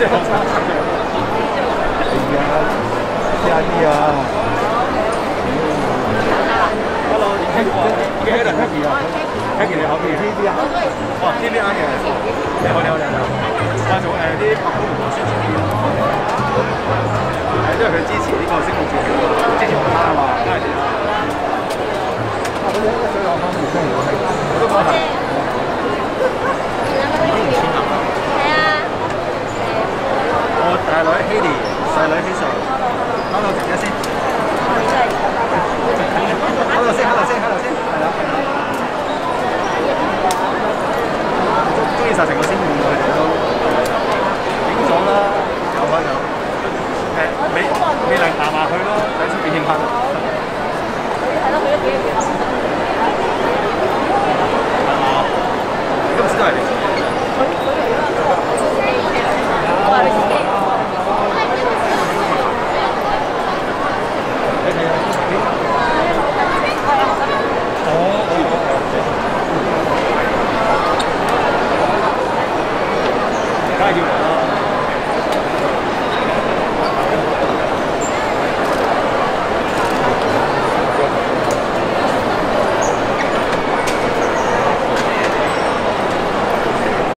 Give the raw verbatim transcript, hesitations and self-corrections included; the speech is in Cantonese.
呀，压力啊！Hello， 你聽過？我記得係 Happy 啊 ，Happy 你好邊 ？T V 啊？哦 ，T V 啱嘅。你好，你好，你好。我做誒啲拍公共宣傳啲咯。係，因為佢支持呢個星夢節，支持我媽啊嘛，梗係。啊，嗰隻水浪花唔中意我係，我都覺得。已經唔算啦。